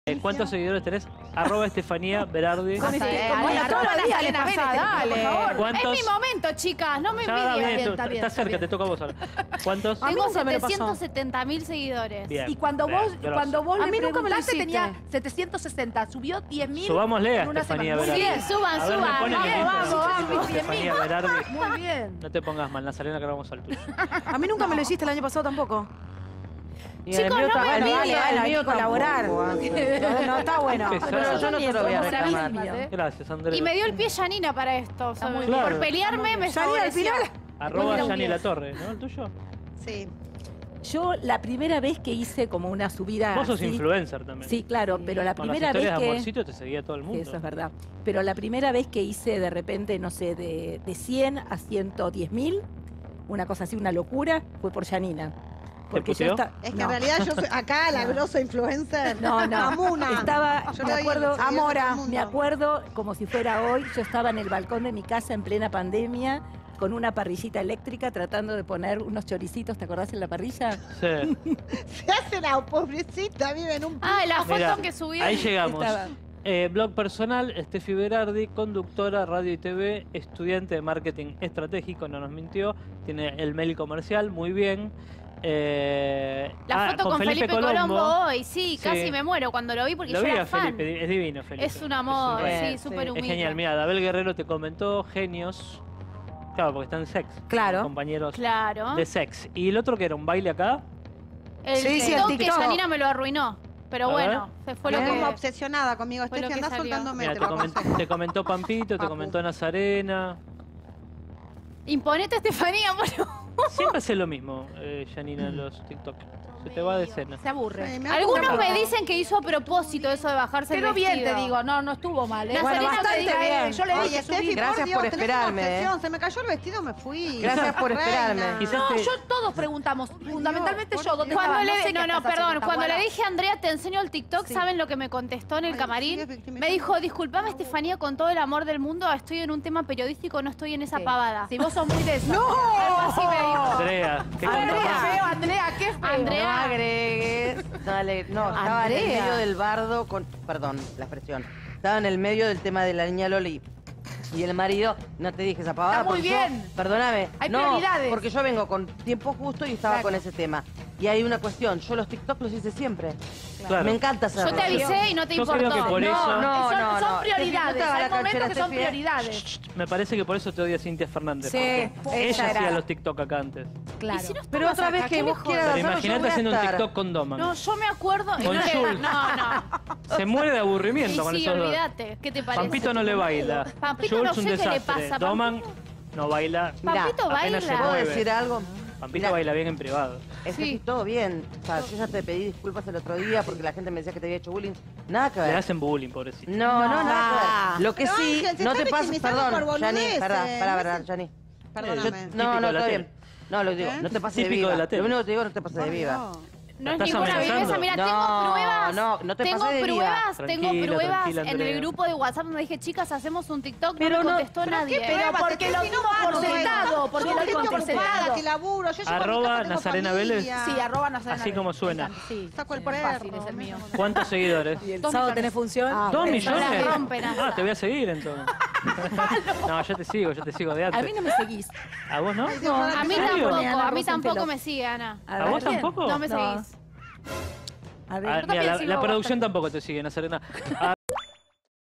¿Cuántos seguidores tenés? @Estefanía Berardi. Como todos los días le pasa, dale. Por favor. ¿Cuántos? Es mi momento, chicas, no me Ya, envidien. bien, está cerca, te toca a vos ahora. ¿Cuántos? Tengo nunca me lo pasó. 770.000 seguidores. Bien. Y cuando bien, vos, grosso. cuando vos A le mí nunca me lo preguntaste hiciste. tenía 760, subió 10.000 Subámosle a en una Estefanía semana. Berardi. Muy bien, suban, A ver, suban. me ponen el Vamos, link. vamos. Estefanía Berardi. Muy bien. No te pongas mal, Nazarena, que ahora vamos al tuyo. A mí nunca me lo hiciste el año pasado tampoco. Y Chicos, el mío no me también. envidien. Dale, El hay mío que colaborar. tampoco, Ángel. No, está bueno. Qué pesado. Pero yo no te lo voy a reclamar. Gracias, Andrea. Y me dio el pie Yanina para esto. muy bien. Por pelearme me Yanina, al favoreció. final. @Yani La Torre, ¿no? ¿El tuyo? Sí. Yo la primera vez que hice como una subida Vos sos así- influencer también. Sí, claro, pero la Con las primera vez historias de que... amorcito te seguía todo el Sí, mundo. eso es verdad. Pero la primera vez que hice de repente, no sé, de 100 a 110.000, una cosa así, una locura, fue por Yanina. Porque yo puteó? Es que no, en realidad yo soy acá la grosa influencer. no, Amuna. Estaba, Yo me le doy acuerdo, el seguidor a todo el mundo. me acuerdo como si fuera hoy, yo estaba en el balcón de mi casa en plena pandemia con una parrillita eléctrica tratando de poner unos choricitos, ¿te acordás en la parrilla? Sí. Se hace la pobrecita, vive en un Ah, la Mirá, foto que subió. ahí llegamos. Estaba. Blog personal, Estefi Berardi, conductora, radio y TV, estudiante de marketing estratégico, no nos mintió, tiene el mail comercial, muy bien. La foto con Felipe Colombo hoy, sí, casi me muero cuando lo vi porque Lo yo vi era a fan. Felipe, es divino Felipe. Es un amor, rey. sí, súper Es humilde. genial, mira, Dabel Guerrero te comentó, genios. Claro, porque están en sex. Claro. Compañeros Claro. de sex. ¿Y el otro que era un baile acá? El Sí, sí, el TikTok que TikTok. Yanina me lo arruinó. Pero A bueno, se fue lo Estoy como que... obsesionada conmigo. fue lo Estefi, que andá salió. soltándome, Mira, te lo aconsejo. te comentó Pampito, te Papu. comentó Nazarena. Imponete, Estefanía, bueno. Siempre hace lo mismo, Janina, en los TikTok. Se te va de cena. Se aburre. Ay, me Algunos aburre. me dicen que hizo a propósito eso de bajarse el Pero bien, vestido. te digo, no estuvo mal. Bueno, Bueno, bastante bastante bien. bien. Yo le Oye, dije, Estefi, subí. Gracias Dios, por tenés esperarme, una obsesión. Se me cayó el vestido, me fui. Gracias por Reina. esperarme. Quizás No, te- yo todos preguntamos, fundamentalmente yo, ¿dónde Cuando estabas? le, sé qué no, estás perdón, haciendo, cuando le Tahuara. dije a Andrea, te enseño el TikTok, Sí. ¿saben lo que me contestó en el Ay, camarín? sí, Me dijo, disculpame, Estefanía, con todo el amor del mundo, estoy en un tema periodístico, no estoy en esa Sí. pavada. Si vos sos muy de eso. Algo así me dijo. Andrea, qué Andrea, control. feo, Andrea, qué feo. Andrea. No agregues. Dale, no, estaba en el Andrea. medio del bardo con. Perdón, la expresión. Estaba en el medio del tema de la niña Loli. Y el marido, no te dije esa pavada. Está muy porque yo- bien. Perdóname. Hay no, prioridades. porque yo vengo con tiempo justo y estaba Claro. con ese tema. Y hay una cuestión, yo los TikTok los hice siempre. Claro. Me encanta hacerlo. Yo te avisé y no te Yo importó. creo que por eso- Son prioridades. Te Hay la momentos canchera, que son Estefi, prioridades. Me parece que por eso te odia Cintia Fernández. Sí, porque ella ella hacía era. los TikTok acá antes. Claro. ¿Y si no Pero estamos otra acá? vez ¿Qué que me vos jodas? quieras Pero hacerlo, yo imagínate voy a haciendo un estar. TikTok con Doman. No, yo me acuerdo... Con no, Jules. no. Se muere de aburrimiento Y con sí, esos dos. olvídate. ¿Qué te parece? Pampito no le baila. Pampito Jules no un sé qué le desastre. pasa. Doman no baila. Mirá, Pampito apenas se baila. ¿Puedo mueve. decir algo? Pampito Mirá, baila bien en privado. Estefi, Sí. todo bien. O sea, yo ya te pedí disculpas el otro día porque la gente me decía que te había hecho bullying. Nada que Le ver. hacen bullying, pobrecito. No, nada que ver. Lo que Pero, sí, Ángel, se no está te pases, victimizando perdón, por Jani, boludeces. para, Jani. Perdóname. Típico No, de no, la está tele. bien. No, lo digo, no te pases de Típico viva. de la tele. Lo único que te digo, no te pases de viva. No es ¿Estás ninguna amenazando? viveza. Mira, No, tengo pruebas. no te tengo pases de viva. pruebas, Tranquila, tengo pruebas tranquila, en Andrea. el grupo de WhatsApp donde dije, chicas, hacemos un TikTok. Pero no me no- contestó ¿Pero nadie. qué Pero pruebas? porque Estefi, lo dimos no por vamos, sentado, porque yo lo estoy dimos por ocupada, sentado. que laburo. Yo llego a mi Arroba casa, tengo Nazarena familia. Vélez. Sí, arroba Nazarena Así como Vélez. suena. Sí, Saco el sí, perro. fácil, es el mío. ¿Cuántos seguidores? ¿Y el 2 sábado millones. tenés función? Ah, ¿2 bueno. millones? la rompen, Ah, te voy a seguir entonces. No, yo te sigo de A antes. mí no me seguís. ¿A vos no? A mí ¿En serio? tampoco, Ana a mí tampoco Rosenfeld. me sigue, Ana. ¿A vos ver. tampoco? No me No. seguís. A ver. Ah, mira, también sigo la producción bastante. tampoco te sigue, Nazarena.